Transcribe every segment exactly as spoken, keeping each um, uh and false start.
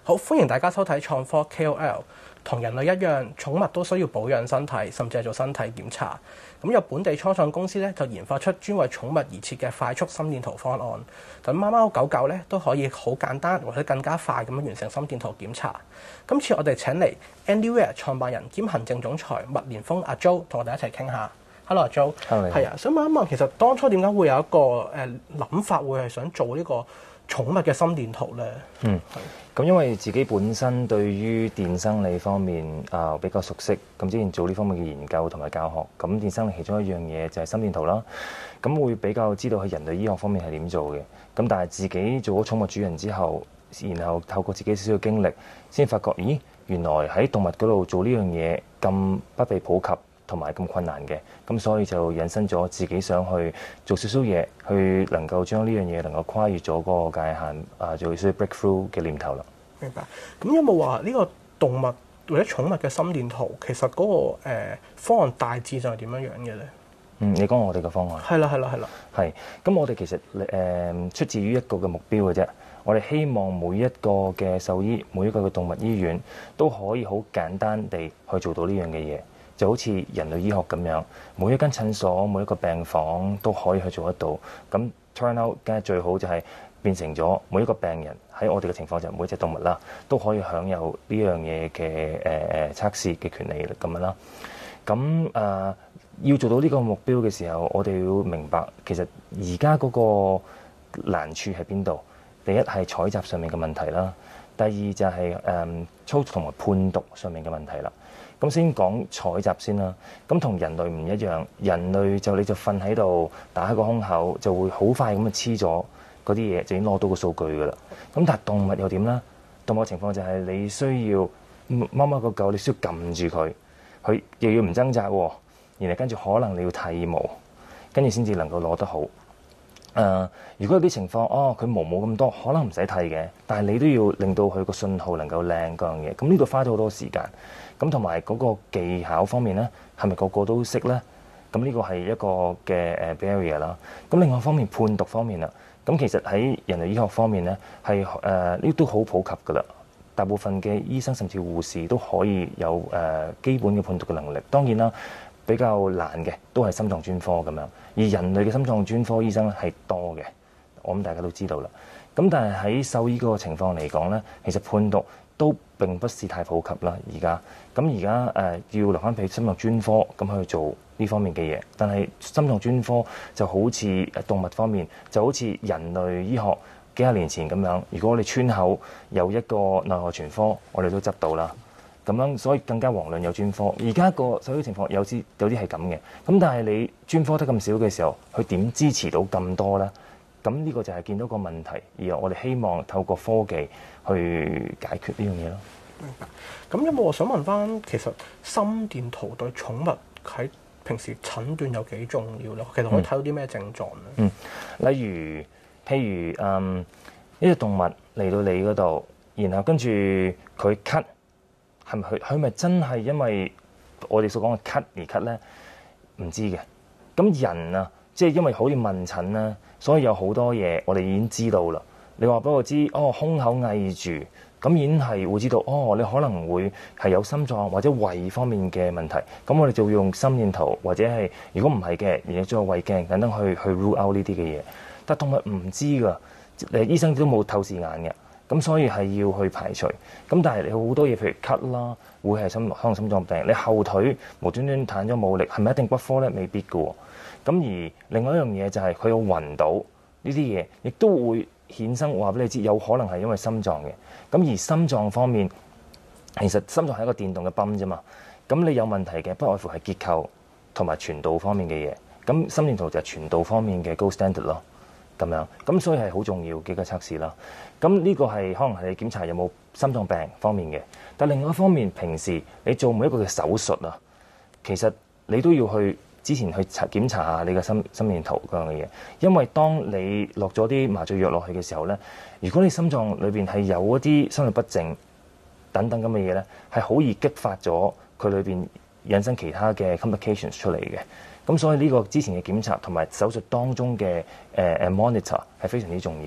好，歡迎大家收睇創科 K O L。同人類一樣，寵物都需要保養身體，甚至係做身體檢查。咁有本地初創公司咧，就研發出專為寵物而設嘅快速心電圖方案，等貓貓狗狗咧都可以好簡單或者更加快咁樣完成心電圖檢查。今次我哋請嚟 Anywhere 創辦人兼行政總裁麥連峰阿 Jo 同我哋一齊傾下。Hello 阿 Jo， 係啊，想問一問，其實當初點解會有一個誒諗法，會係想做呢個寵物嘅心電圖咧？ 嗯，咁因為自己本身對於電生理方面啊、呃、比較熟悉，咁之前做呢方面嘅研究同埋教學，咁電生理其中一樣嘢就係心電圖啦，咁會比較知道喺人類醫學方面係點做嘅。咁但係自己做咗寵物主人之後，然後透過自己少少經歷，先發覺，咦，原來喺動物嗰度做呢樣嘢咁不被普及，同埋咁困難嘅，咁所以就引申咗自己想去做少少嘢，去能夠將呢樣嘢能夠跨越咗嗰個界限，啊，做少少 breakthrough 嘅念頭啦。 明白。咁有冇話呢個動物或者寵物嘅心電圖，其實嗰、那個、呃、方案大致上係點樣樣嘅咧？ 嗯，你講我哋嘅方案。 係啦，係啦，係啦。 係。咁我哋其實誒、呃、出自於一個嘅目標嘅啫。我哋希望每一個嘅獸醫，每一個嘅動物醫院都可以好簡單地去做到呢樣嘅嘢。就好似人類醫學咁樣，每一間診所、每一個病房都可以去做得到。咁 turn out 梗係最好就係變成咗每一個病人喺我哋嘅情況就每一隻動物啦，都可以享有呢樣嘢嘅誒誒測試嘅權利咁樣啦。咁誒、呃、要做到呢個目標嘅時候，我哋要明白其實而家嗰個難處喺邊度？第一係採集上面嘅問題啦，第二就係、是、誒、呃、操作同埋判讀上面嘅問題啦。咁先講採集先啦。咁同人類唔一樣，人類就你就瞓喺度，打開個胸口，就會好快咁就黐咗嗰啲嘢，就已經攞到個數據㗎啦。咁但係動物又點咧？動物嘅情況就係你需要貓貓狗狗，你需要撳住佢，佢又要唔掙扎喎，然後跟住可能你要剃毛，跟住先至能夠攞得好。誒、呃，如果有啲情況，哦，佢毛冇咁多，可能唔使剃嘅，但係你都要令到佢個信號能夠靚嗰樣嘢。咁呢度花咗好多時間。咁同埋嗰個技巧方面咧，係咪個個都識咧？咁呢個係一個嘅誒 barrier 啦。咁另外一方面判讀方面啦，咁其實喺人類醫學方面咧，係誒呢都好普及噶啦。大部分嘅醫生甚至護士都可以有誒、呃、基本嘅判讀嘅能力。當然啦，比較難嘅都係心臟專科咁樣。而人類嘅心臟專科醫生咧係多嘅，我諗大家都知道啦。咁但係喺獸醫嗰個情況嚟講咧，其實判讀都並不是太普及啦。而家咁而家誒要留翻俾心臟專科咁去做呢方面嘅嘢，但係心臟專科就好似動物方面，就好似人類醫學幾廿年前咁樣。如果我哋村口有一個內外全科，我哋都執到啦。咁樣所以更加遑論有專科。而家個獸醫情況有啲有啲係咁嘅。咁但係你專科得咁少嘅時候，佢點支持到咁多呢？咁呢個就係見到個問題，而我哋希望透過科技去解決呢樣嘢咯。 明白。咁有冇我想問翻，其實心電圖對寵物喺平時診斷有幾重要咧？其實可以睇到啲咩症狀咧？ 嗯，例如譬如嗯一隻動物嚟到你嗰度，然後跟住佢咳，係咪佢佢咪真係因為我哋所講嘅咳而咳咧？唔知嘅。咁人啊，即係因為好似問診啦，所以有好多嘢我哋已經知道啦。你話俾我知，哦，胸口翳住，咁已經係會知道，哦，你可能會係有心臟或者胃方面嘅問題。咁我哋就會用心電圖或者係，如果唔係嘅，然後再胃鏡等等去去 rule out 呢啲嘅嘢。但動物唔知㗎，誒醫生都冇透視眼嘅，咁所以係要去排除。咁但係你好多嘢，譬如咳啦，會係心可能心臟病。你後腿無端端癱咗冇力，係咪一定骨科咧？未必㗎喎。咁而另外一樣嘢就係佢有暈倒呢啲嘢，亦都會衍生話俾你知，有可能係因為心臟嘅。咁而心臟方面，其實心臟係一個電動嘅泵啫嘛。咁你有問題嘅，不外乎係結構同埋傳導方面嘅嘢。咁心電圖就係傳導方面嘅 gold standard 咯，咁樣。咁所以係好重要嘅一個測試啦。咁呢個係可能係你檢查有冇心臟病方面嘅。但另外一方面，平時你做每一個嘅手術啊，其實你都要去之前去查檢查下你嘅心心電圖嗰樣嘅嘢，因為當你落咗啲麻醉藥落去嘅時候咧，如果你心臟裏邊係有一啲心律不正等等咁嘅嘢咧，係好易激發咗佢裏邊引申其他嘅 complications 出嚟嘅。咁所以呢個之前嘅檢查同埋手術當中嘅誒誒 monitor 係非常之重要嘅。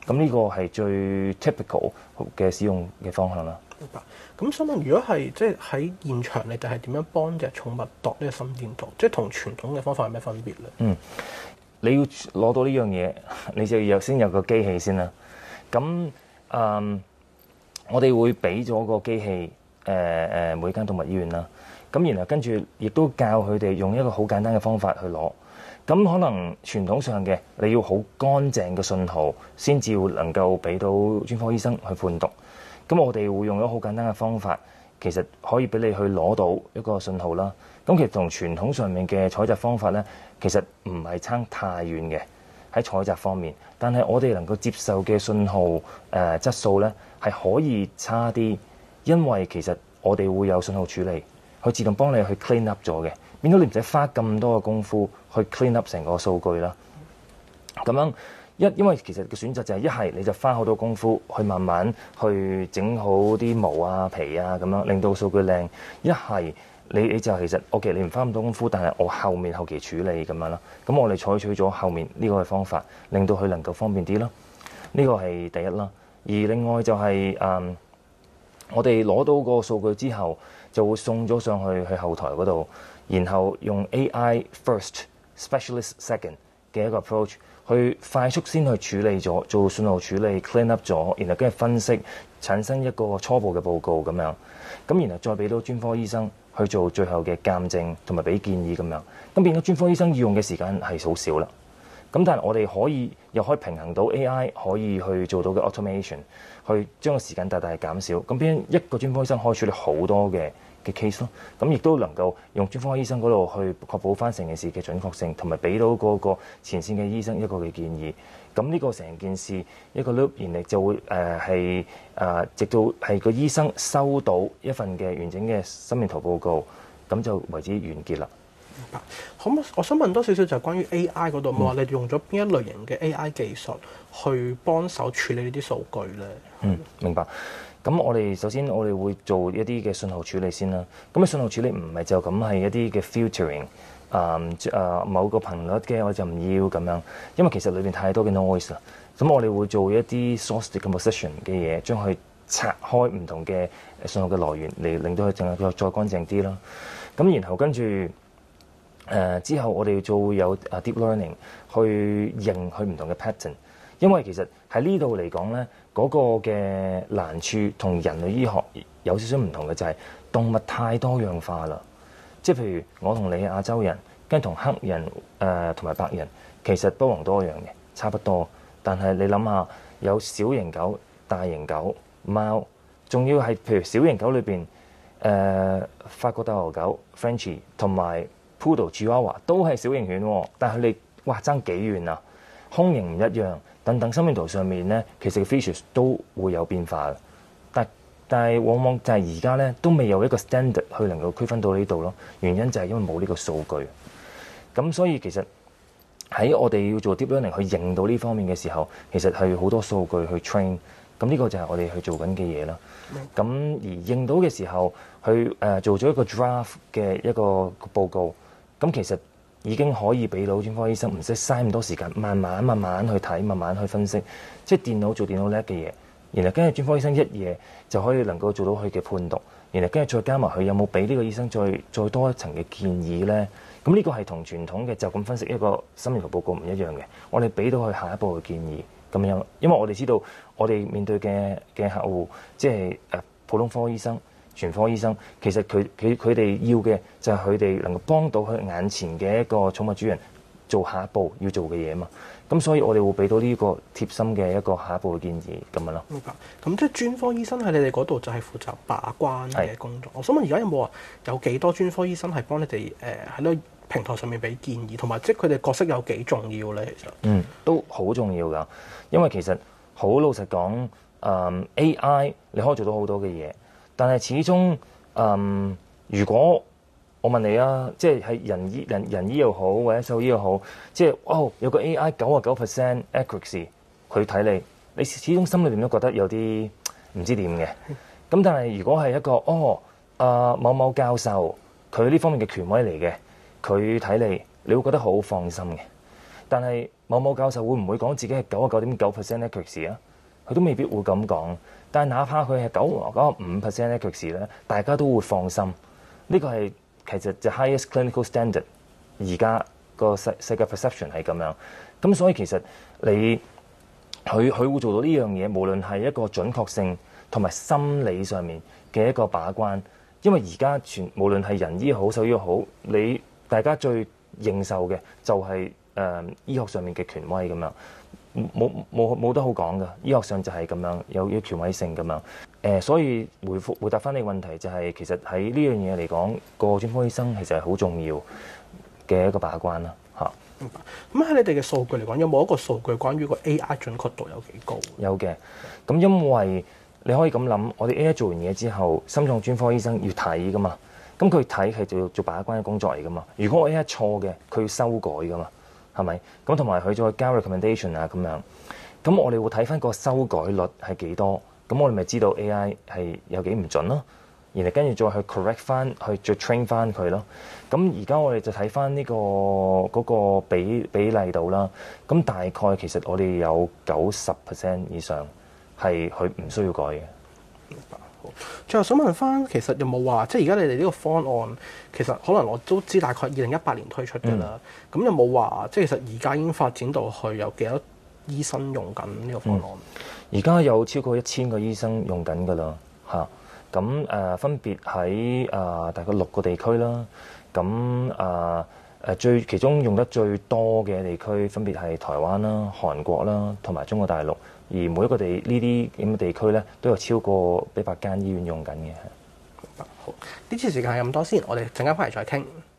咁呢個係最 typical 嘅使用嘅方向啦。 明白。咁想問，如果係即係喺現場，你哋係點樣幫隻寵物度呢個心電圖？即係同傳統嘅方法有咩分別咧？ 嗯，你要攞到呢樣嘢，你就要先有個機器先啦。咁嗯，我哋會俾咗個機器，誒、呃、誒每間動物醫院啦。咁然後跟住亦都教佢哋用一個好簡單嘅方法去攞。咁可能傳統上嘅你要好乾淨嘅信號，先至會能夠俾到專科醫生去判讀。咁我哋會用咗好簡單嘅方法，其實可以俾你去攞到一個信號啦。咁其實同傳統上面嘅採集方法呢，其實唔係差太遠嘅喺採集方面。但係我哋能夠接受嘅信號誒、呃、質素呢，係可以差啲，因為其實我哋會有信號處理，佢自動幫你去 clean up 咗嘅，變到你唔使花咁多嘅功夫去 clean up 成個數據啦。咁樣一因為其實嘅選擇就係一係你就花好多功夫去慢慢去整好啲毛啊皮啊咁樣，令到數據靚；一係你你就其實 OK， 你唔花咁多功夫，但係我後面後期處理咁樣啦。咁我哋採取咗後面呢個嘅方法，令到佢能夠方便啲咯。呢個係第一啦。而另外就係、是、誒、嗯，我哋攞到個數據之後，就會送咗上去去後台嗰度，然後用 A I first specialist second 嘅一個 approach 去快速先去處理咗，做信號處理 clean up 咗，然後跟住分析，產生一個初步嘅報告咁樣，咁然後再俾到專科醫生去做最後嘅鑑證同埋俾建議咁樣，咁變咗專科醫生要用嘅時間係好少啦。咁但係我哋可以又可以平衡到 A I 可以去做到嘅 automation， 去將個時間大大減少。咁變一個專科醫生可以處理好多嘅嘅 case 咯。咁亦都能夠用專科醫生嗰度去確保翻成件事嘅準確性，同埋俾到嗰個前線嘅醫生一個嘅建議。咁呢個成件事一個 loop 然後就會誒係誒直到係個醫生收到一份嘅完整嘅心電圖報告，咁就為之完結啦。 明白。可唔可以我想問多少少就係關於 A I 嗰度，冇話、嗯、你用咗邊一類型嘅 A I 技術去幫手處理呢啲數據咧？ 嗯，明白。咁我哋首先我哋會做一啲嘅信號處理先啦。咁啊信號處理唔係就咁係一啲嘅 filtering， 啊、嗯、啊某個頻率嘅我就唔要咁樣，因為其實裏邊太多嘅 noise 啦。咁我哋會做一啲 source decomposition 嘅嘢，將佢拆開唔同嘅信號嘅來源，嚟令到佢淨係再乾淨啲啦。咁然後跟住。誒、呃、之後我哋做有啊 deep learning 去認佢唔同嘅 pattern， 因為其實喺呢度嚟講咧，嗰、那個嘅難處同人類醫學有少少唔同嘅就係、是、動物太多樣化啦。即係譬如我同你係亞洲人，跟同黑人誒同埋白人，其實多唔多樣嘅，差不多。但係你諗下，有小型狗、大型狗、貓，仲要係譬如小型狗裏邊誒法國鬥牛狗 Frenchie 同埋。Poodle、Chihuahua 都係小型犬，但係佢哋哇爭幾遠啊！胸型唔一樣，等等心電圖上面咧，其實 features 都會有變化嘅。但但係往往就係而家咧都未有一個 standard 去能夠區分到呢度咯。原因就係因為冇呢個數據。咁所以其實喺我哋要做 deep learning 去認到呢方面嘅時候，其實係好多數據去 train。咁呢個就係我哋去做緊嘅嘢啦。咁而認到嘅時候，去誒、呃、做咗一個 draft 嘅一個報告。咁其實已經可以俾到專科醫生唔使嘥咁多時間，慢慢慢慢去睇，慢慢去分析，即係電腦做電腦叻嘅嘢。然後跟住專科醫生一夜就可以能夠做到佢嘅判讀，然後跟住再加埋佢有冇俾呢個醫生再再多一層嘅建議呢？咁呢個係同傳統嘅就咁分析一個心電圖報告唔一樣嘅。我哋俾到佢下一步嘅建議咁樣，因為我哋知道我哋面對嘅嘅客戶即係誒普通科醫生。全科醫生其實佢佢佢哋要嘅就係佢哋能夠幫到佢眼前嘅一個寵物主人做下一步要做嘅嘢嘛。咁所以我哋會俾到呢個貼心嘅一個下一步嘅建議咁樣咯。 明白。咁即係專科醫生喺你哋嗰度就係負責把關嘅工作。我想問而家有冇話有幾多專科醫生係幫你哋誒喺呢個平台上面俾建議，同埋即係佢哋角色有幾重要咧？其實嗯都好重要㗎，因為其實好老實講，誒、嗯、A I 你可以做到好多嘅嘢。但係始終，嗯，如果我問你啊，即係係人醫人人醫又好，或者獸醫又好，即係哦有個 A I 九啊九 percent accuracy 佢睇你，你始終心裏邊都覺得有啲唔知點嘅。咁但係如果係一個哦啊、呃、某某教授佢呢方面嘅權威嚟嘅，佢睇你，你會覺得好放心嘅。 但係某某教授會唔會講自己係九十九點九 percent accuracy 啊？佢都未必會咁講。但係哪怕佢係九九十五 percent accuracy 咧，大家都會放心。呢個係其實就 highest clinical standard。而家個世世界 perception 係咁樣，咁所以其實你佢佢會做到呢樣嘢，無論係一個準確性同埋心理上面嘅一個把關。因為而家全無論係人醫好獸醫好，你大家最認受嘅就係、是、誒、呃、醫學上面嘅權威咁樣，冇冇冇得好講㗎。醫學上就係咁樣有有權威性咁樣。誒、呃，所以回覆回答翻你個問題就係、是，其實喺呢樣嘢嚟講，個專科醫生其實係好重要嘅一個把關啦，嚇。 明白。咁喺你哋嘅數據嚟講，有冇一個數據關於個 A I 準確度有幾高？ 有嘅。咁因為你可以咁諗，我哋 A I 做完嘢之後，心臟專科醫生要睇噶嘛。咁佢睇係做做把關嘅工作嚟噶嘛。如果我 A I 錯嘅，佢要修改噶嘛，係咪？咁同埋佢再交 recommendation 啊咁樣。咁我哋會睇翻個修改率係幾多，咁我哋咪知道 A I 係有幾唔準咯。然後跟住再去 correct 翻，去再 train 翻佢咯。咁而家我哋就睇翻呢個嗰、嗰個比比例度啦。咁大概其實我哋有九十 percent 以上係佢唔需要改嘅。 明白。好。最後想問翻，其實有冇話，即係而家你哋呢個方案，其實可能我都知大概二零一八年推出嘅啦。咁、嗯、有冇話，即係其實而家已經發展到去有幾多醫生用緊呢個方案？ 而、嗯、家有超過一千個醫生用緊㗎啦，嚇。咁誒、呃、分別喺誒、呃、大概六個地區啦，咁誒誒最其中用得最多嘅地區分別係台灣啦、韓國啦同埋中國大陸，而每一個地呢啲咁嘅地區咧都有超過幾百間醫院用緊嘅。 好，呢次時間係咁多先，我哋陣間翻嚟再傾。